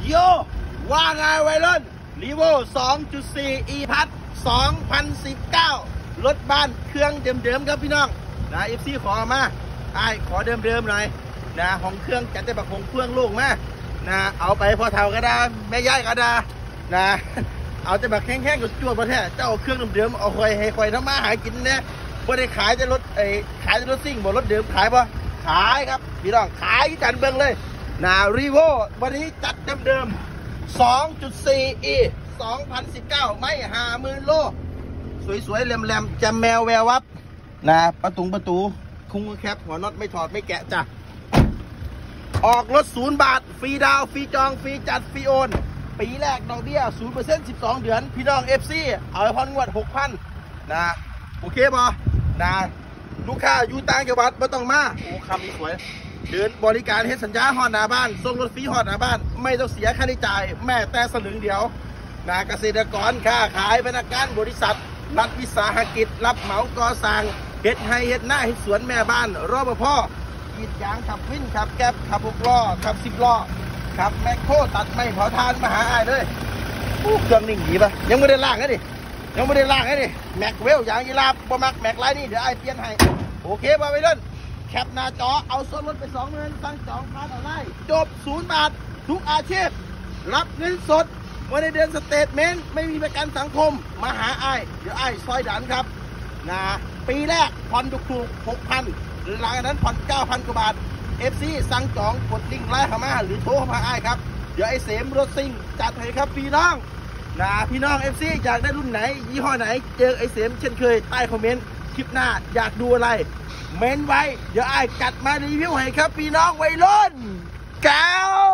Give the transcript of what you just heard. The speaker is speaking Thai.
โยว่าไงไวรุ่นรีโว 2.4 e พัท2019รถบ้านเครื่องเดิมๆครับพี่น้องนะเอฟซีขอมาขอเดิมๆหน่อยนะของเครื่องจัดแต่บักของเครื่องลูกมานะเอาไปพอเท่าก็ได้แม่ย่ายก็ได้นะเอาแต่แบบแข้งๆกับจวดมาแท้เจ้าเครื่องเดิมๆเอาคอยให้คอยทำมาหากินเนี่ยบ่ได้ขายจะรถขายจะรถซิ่งบ่รถเดิมขายป่ะขายครับพี่น้องขายกันเบิ่งเลยนะรีโววันนี้จัดเดิมๆ 2.4 e 2019ไม่50,000 โลสวยๆแหลมๆจะแมวแวววับนะประตูคุ้งแคปหัวน็อตไม่ถอดไม่แกะจ้ะออกรถ0 บาทฟรีดาวฟรีจองฟรีจัดฟรีโอนปีแรกดอกเบี้ย 0% 12 เดือนพี่น้อง FC เอาไปผ่อนงวด 6,000 นะโอเคป่ะนะลูกค้าอยู่ต่างจังหวัดไม่ต้องมาโอ้คำนี้สวยเดินบริการเฮ็ดสัญญาฮอดหน้าบ้านส่งรถฟรีฮอดหน้าบ้านไม่ต้องเสียค่าใช้จ่ายแม่แต่สลึงเดียวนะเกษตรกรค้าขายพนักงานบริษัทรัฐวิสาหกิจรับเหมาก่อสร้างเฮ็ดให้เฮ็ดหน้าเฮ็ดสวนแม่บ้านรปภกรีดยางขับวินขับแก๊บขับ6 ล้อขับ10 ล้อขับแมคโครตัดไม้เผาถ่านมาหาอ้ายเลยเครื่องนิ่งดีป่ะยังไม่ได้ล่างนะดิแม็กเวลยางยีราฟบ่มักแม็กไรนี่เดี๋ยวไอ้เปลี่ยนให้โอเคป่ะไปเล่นแคปหน้าจอเอาส่วนลดไป20,000ตั้งจองผ่านออนไลน์จบ0 บาททุกอาชีพรับเงินสดวันในเดือนสเตทเมนต์ไม่มีประกันสังคมมาหาไอ้เดี๋ยวไอ้ซอยดันครับนะปีแรกผ่อนถูก 6,000 หลังจากนั้นผ่อน 9,000 กว่าบาท FC สั่งจองกดลิงก์ไลน์เข้ามาหรือโทรเข้ามาไอ้ครับเดี๋ยวไอ้เสมรถซิ่งจัดให้ครับพี่น้องนะพี่น้อง FC อยากได้รุ่นไหนยี่ห้อไหนเจอไอ้เสมเช่นเคยใต้คอมเมนต์คลิปหน้าอยากดูอะไรเม้นไว้เดี๋ยวไอ้จัดมารีวิวให้ครับพี่น้องวัยรุ่นแก้ว